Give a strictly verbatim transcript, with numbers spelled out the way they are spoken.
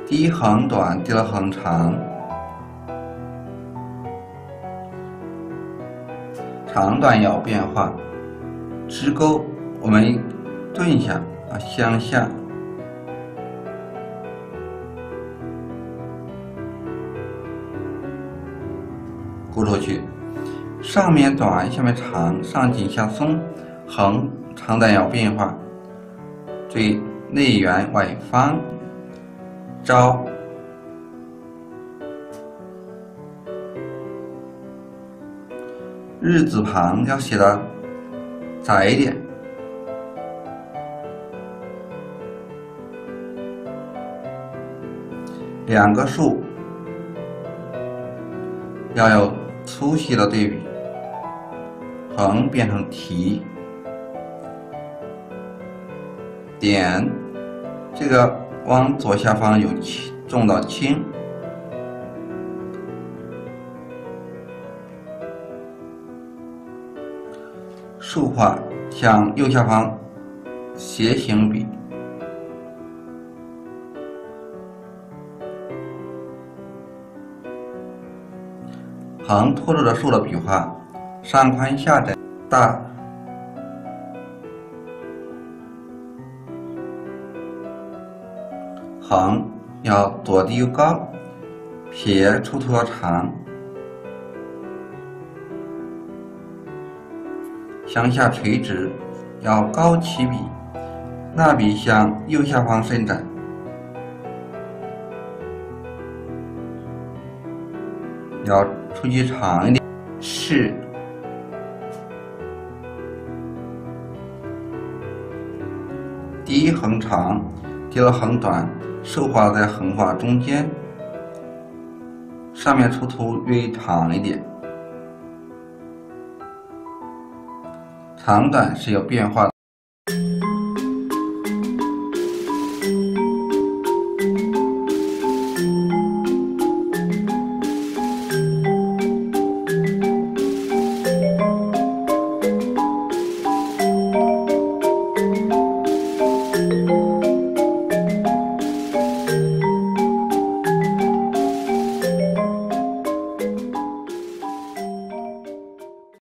第一横短，第二横长，长短有变化。支钩我们顿一下啊，向下。勾出去，上面短，下面长，上紧下松，横长短有变化。最内圆外方，招，日字旁要写的窄一点。两个竖要有粗细的对比，横变成提，点这个往左下方有重到轻，竖画向右下方斜行笔，横拖住了竖的笔画，上宽下窄大，横要左低右高，撇出头要长，向下垂直要高起笔，蜡笔向右下方伸展。要出去长一点，是第一横长，第二横短，竖画在横画中间，上面出头略长一点，长短是有变化的。